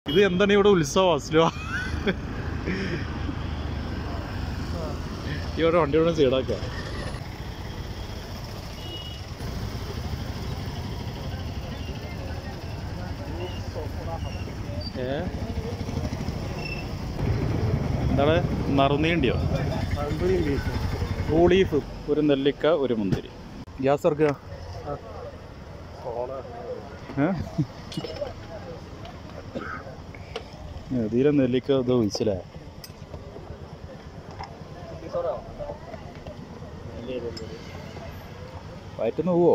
ഇത് എന്താണ് ഇവിടെ ഉത്സവം അസ്ലോ ഇവിടെ വണ്ടിയോടെ സൈഡാക്ക എന്താണ് നറുനീണ്ടിയോ ബീഫ് ഒരു നെല്ലിക്ക ഒരു മുന്തിരി ഗ്യാസ് ഇറക്കുക തീരെ നെല്ലിക്ക ഇത് ഒഴിച്ചില്ലേ വയറ്റുന്ന് പോവോ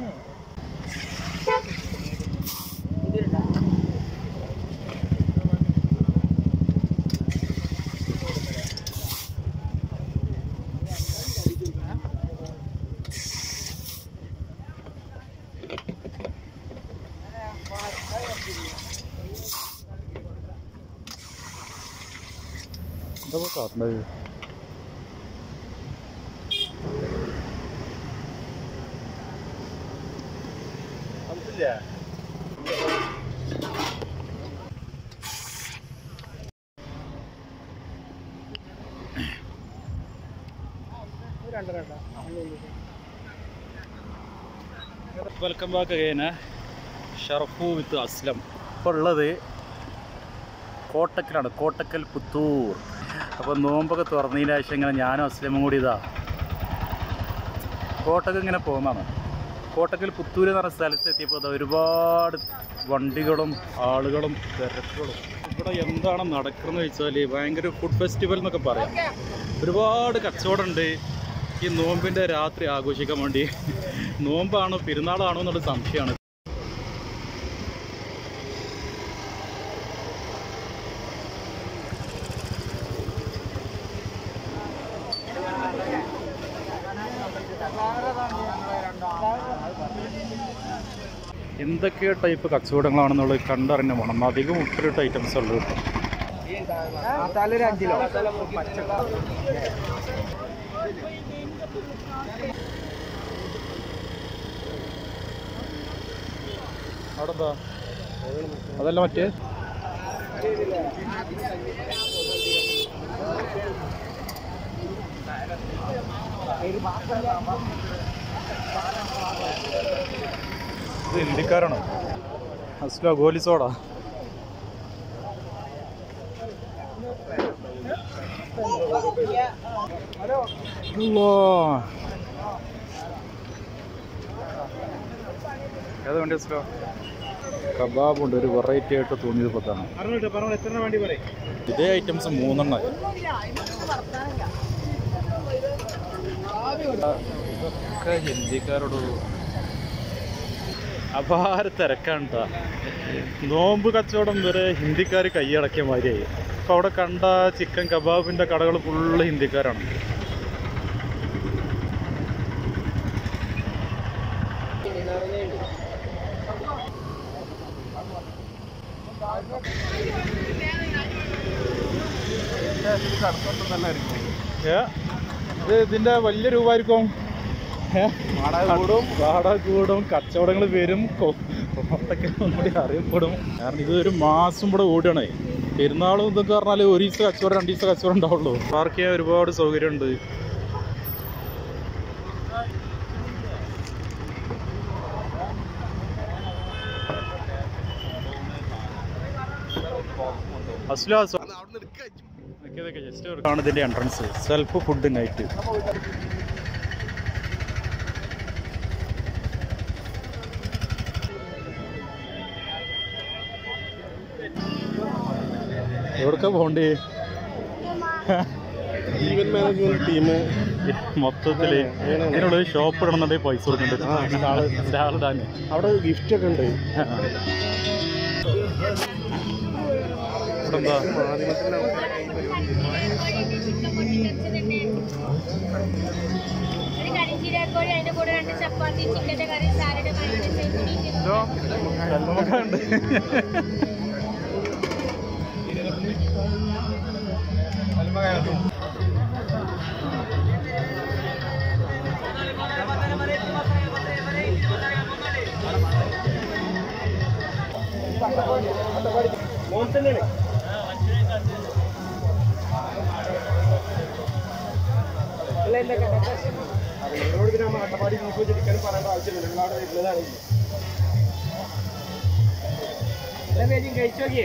എന്താ കാട്ടണത് welcome back again Sharfu with Aslam. ഇപ്പോൾ ഉള്ളത് കോട്ടക്കലാണ്, കോട്ടക്കൽ പുത്തൂർ. അപ്പോൾ നോമ്പൊക്കെ തുറന്നതിന് ശേഷം ഇങ്ങനെ ഞാനും അസ്ലമും കൂടി കോട്ടക്കൽ ഇങ്ങനെ പോകുന്നതാണ്. കോട്ടക്കൽ പുത്തൂർ എന്ന് പറഞ്ഞ സ്ഥലത്ത് എത്തിയപ്പോൾ ഒരുപാട് വണ്ടികളും ആളുകളും തിരക്കുകളും. ഇവിടെ എന്താണ് നടക്കുന്നത് വെച്ചാൽ ഭയങ്കര ഫുഡ് ഫെസ്റ്റിവൽ എന്നൊക്കെ പറയാം. ഒരുപാട് കച്ചവടമുണ്ട് ഈ നോമ്പിൻ്റെ രാത്രി ആഘോഷിക്കാൻ വേണ്ടി. നോമ്പാണോ പെരുന്നാളാണോ എന്നുള്ള സംശയമാണ്. എന്തൊക്കെ ടൈപ്പ് കച്ചവടങ്ങളാണെന്നുള്ളത് കണ്ടറിഞ്ഞ വേണം. അധികം ഉപ്പിലിട്ട ഐറ്റംസ് ഉള്ളു കേട്ടോ. അവിടെ എന്താ അതല്ല മറ്റേ ഇത് ഹിന്ദിക്കാരാണോ? അസ്ലോ ഗോലിസോടാ. ഏതാ വേണ്ടി അസ്ലോ? കബാബുണ്ട്, ഒരു വെറൈറ്റി ആയിട്ട് തോന്നിയത് പത്താണ്. ഇതേ ഐറ്റംസ് 3 എണ്ണം. ഇതൊക്കെ ഹിന്ദിക്കാരോട് അപാര തിരക്കാണ് കേട്ടോ. നോമ്പ് കച്ചവടം വരെ ഹിന്ദിക്കാർ കൈയടക്കിയ മാതിരിയായി. അപ്പോൾ അവിടെ കണ്ട ചിക്കൻ കബാബിൻ്റെ കടകൾ ഫുള്ള് ഹിന്ദിക്കാരാണ്. ഇത് ഇതിൻ്റെ വലിയ രൂപമായിരിക്കും. വാടക കൂടും, കച്ചവടങ്ങൾ വരും, പുറത്തൊക്കെ ഒന്നുകൂടി അറിയപ്പെടും. കാരണം ഇതൊരു മാസം ഇവിടെ ഓടുകയാണേ. പെരുന്നാളും ഇതൊക്കെ പറഞ്ഞാൽ ഒരു ദിവസം കച്ചവടം 2 ദിവസം കച്ചവടം ഉണ്ടാവുള്ളൂ. പാർക്ക് ചെയ്യാൻ ഒരുപാട് സൗകര്യമുണ്ട്. ജസ്റ്റ് ഇതിൻ്റെ എൻട്രൻസ്. Self food night. എവിടൊക്കെ പോണ്ടേ? ഈവന്റ് മാനേജ്മെന്റ് ടീം മൊത്തത്തില് ഇതിനുള്ളൊരു ഷോപ്പ് ഇടണമെന്നുണ്ടെങ്കിൽ പൈസ കൊടുക്കുന്നുണ്ട്. സ്റ്റാളിടാൻ അവിടെ ഗിഫ്റ്റ് ഒക്കെ ഉണ്ട്. ഇവിടെ എന്താ ഉണ്ട്? അട്ടപ്പാടി ബീഫ് ചിക്കനും പറയേണ്ട ആവശ്യമില്ല. നിങ്ങളവിടെ വരുന്നതാണെങ്കിൽ കഴിച്ചു നോക്കിയേ.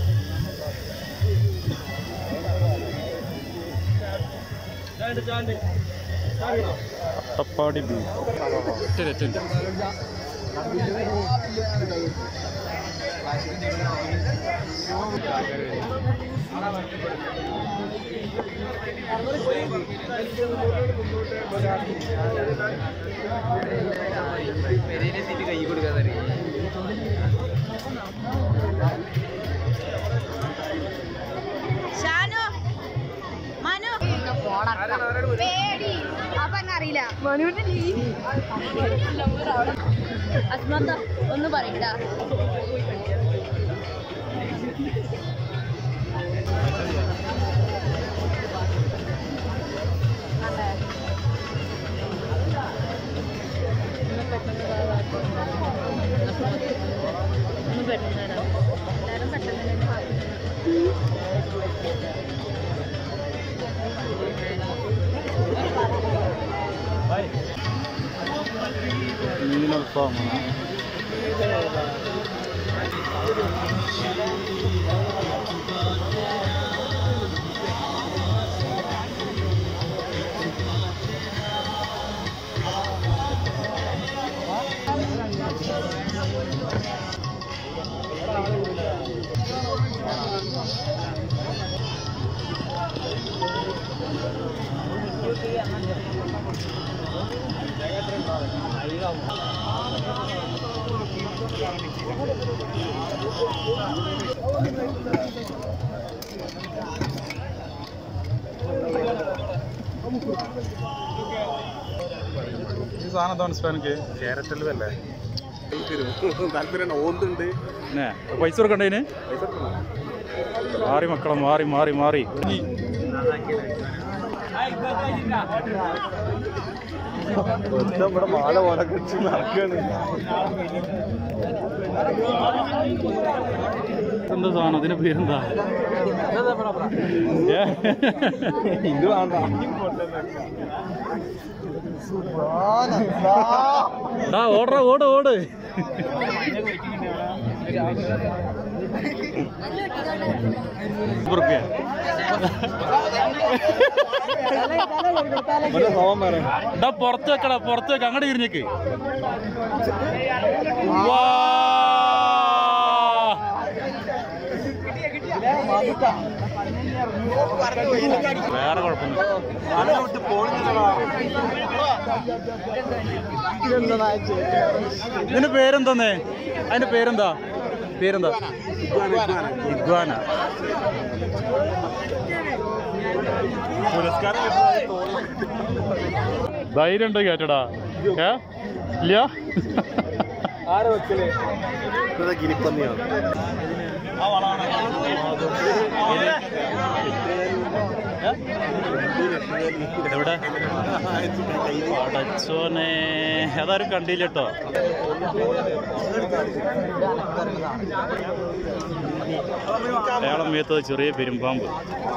അട്ടപ്പാടി ബീഫ് കൈ കൊടുക്കാതെ അറിയില്ല അസ്മന്ത ഒന്ന് പറയണ്ട. ഒന്ന് പെട്ടെന്ന് എല്ലാവരും പെട്ടെന്ന് മീനൽഫാമാണ്. ഈ സാധനം എന്താ എനിക്ക് ക്യാരറ്റല്ലേ താല്പര്യം ഓന്തുണ്ട്. പൈസ കൊടുക്കണ്ടേന് മാറി മക്കളെ മാറി മാറി മാറി. ഇവിടെ മാല പോലെ കെട്ടി നടക്കാണ്. എന്താ സാധനം അതിന്റെ പേരെന്താ? ഇത് വേണ്ട. ഓട ഓട് ഓട്. പുറത്ത് വെക്കടാ, പുറത്ത് വെക്ക, അങ്ങോട്ട് തിരിഞ്ഞേക്ക്. വേറെ കുഴപ്പമൊന്നും. ഇതിന്റെ പേരെന്താന്നേ? അതിന്റെ പേരെന്താ? പേരെന്താ? ഇഗ്വാന. ധൈര്യം ഉണ്ടോ കേട്ടടാ? ഇല്ല. ആരെ വെക്കല്? ഗിരിപ്പന്നിയാണ്. എവിടെ അടച്ചോനെ, അതാരും കണ്ടില്ല കേട്ടോ. അയാളെ മേത്തത് ചെറിയ പെരുമ്പാമ്പ്.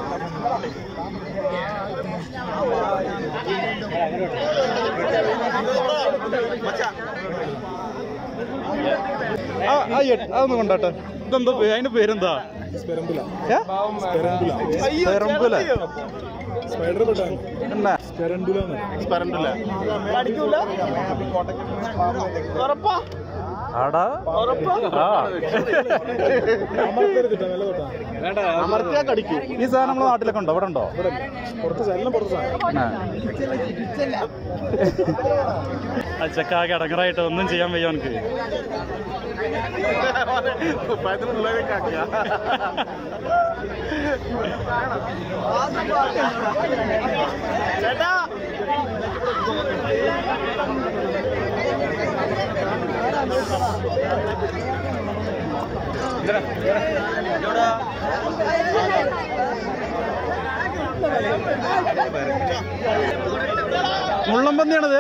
അതൊന്ന് കൊണ്ടാട്ടെ. ഇതെന്താ അതിന്റെ പേരെന്താ? ഈ സാധനം നമ്മളെ നാട്ടിലൊക്കെ ഉണ്ടോ? ഇവിടെ ഉണ്ടോ? അച്ചക്കാകെ അടങ്ങറായിട്ട് ഒന്നും ചെയ്യാൻ വയ്യ എനിക്ക്. മുള്ളമ്പന്നിയാണത്.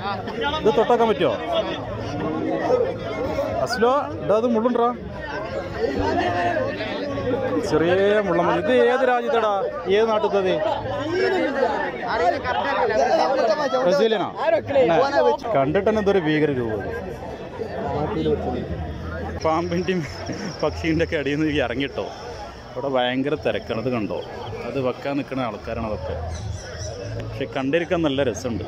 ഇത് തൊട്ടാക്കാൻ പറ്റുമോ? അസ്ലോ ഇടാ, അത് മുള്ളുണ്ടോ? ചെറിയ മുള്ളമല്ലി. ഇത് ഏത് രാജ്യത്തടാ? ഏത് നാട്ടിലത്തത്? ബ്രസീലിനാ? കണ്ടിട്ട് തന്നെ എന്തൊരു ഭീകര രൂപം. പാമ്പിൻ്റെയും പക്ഷീൻ്റെ ഒക്കെ അടിയിൽ നിന്ന് ഇറങ്ങിട്ടോ. അവിടെ ഭയങ്കര തിരക്കാണ്. അത് കണ്ടോ? അത് വെക്കാൻ നിൽക്കുന്ന ആൾക്കാരാണ് അതൊക്കെ. പക്ഷെ കണ്ടിരിക്കാൻ നല്ല രസമുണ്ട്.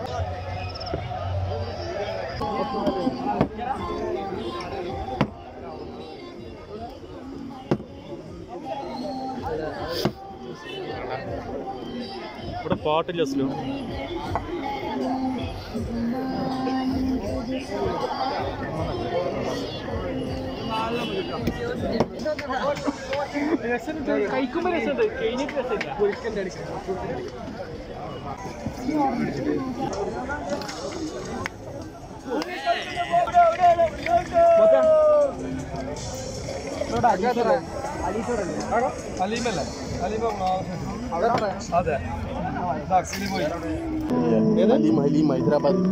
ഇവിടെ പാട്ടില്ല സ്ലോ. കഴിക്കുമ്പോ രസമുണ്ട്, കഴിഞ്ഞിട്ട് രസമില്ല. പൊരിക്കൻ്റെ അടിക്കാൻ അലീമല്ലേ? അലീമ അതെ ഹലീം ഹൈദരാബാദ്.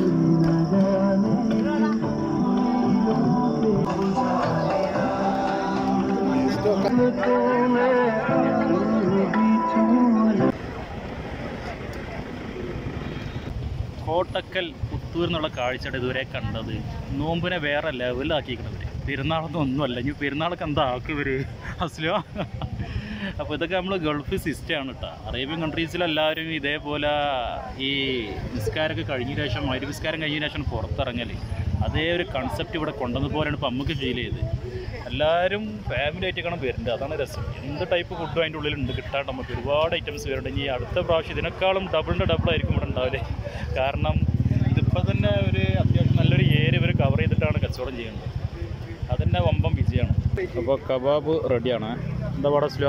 കോട്ടക്കൽ പുത്തൂർ എന്നുള്ള കാഴ്ചയുടെ ഇതുവരെ കണ്ടത്. നോമ്പിനെ വേറെ ലെവലാക്കിയിരിക്കണത്. പെരുന്നാളൊന്നും ഒന്നുമല്ല. ഇനി പെരുന്നാളൊക്കെ എന്താ ആക്കുവർ അസ്ലോ? അപ്പോൾ ഇതൊക്കെ നമ്മൾ ഗൾഫ് സിസ്റ്റമാണ് കേട്ടോ. അറേബ്യൻ കൺട്രീസിലെല്ലാവരും ഇതേപോലെ ഈ നിസ്കാരമൊക്കെ കഴിഞ്ഞ ശേഷം, നിസ്കാരം കഴിഞ്ഞ ശേഷം പുറത്തിറങ്ങൽ. അതേ ഒരു കൺസെപ്റ്റ് ഇവിടെ കൊണ്ടുവന്ന പോലെയാണ് ഇപ്പം നമുക്ക് ഫീൽ ചെയ്ത്. എല്ലാവരും ഫാമിലി ആയിട്ടൊക്കെയാണ് വരുന്നത്. അതാണ് രസം. എന്ത് ടൈപ്പ് ഫുഡും അതിൻ്റെ ഉള്ളിലുണ്ട് കിട്ടാൻ. നമുക്ക് ഒരുപാട് ഐറ്റംസ് വരുന്നുണ്ട്. ഇനി അടുത്ത പ്രാവശ്യം ഇതിനേക്കാളും ഡബിളായിരിക്കും ഇവിടെ ഉണ്ടാവില്ലേ. കാരണം ഇതിപ്പോൾ തന്നെ ഒരു അത്യാവശ്യം നല്ലൊരു ഏരിയ ഇവർ കവർ ചെയ്തിട്ടാണ് കച്ചവടം ചെയ്യുന്നത്. അതന്നെ വമ്പം വിജയമാണ്. അപ്പോൾ കബാബ് റെഡിയാണ്. എന്താ പാടാ സ്ലോ?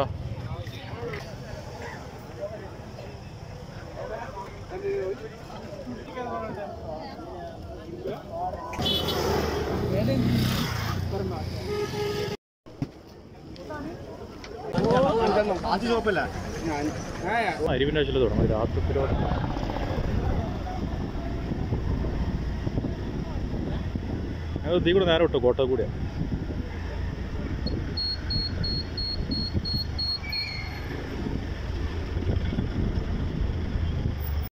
അരിവിൻ്റെ ആവശ്യത്തിൽ തുടങ്ങും. രാത്രിത്തിലോട് ഞങ്ങൾ ഇതീ കൂടെ നേരെ വിട്ടു. കോട്ട കൂടിയാണ്.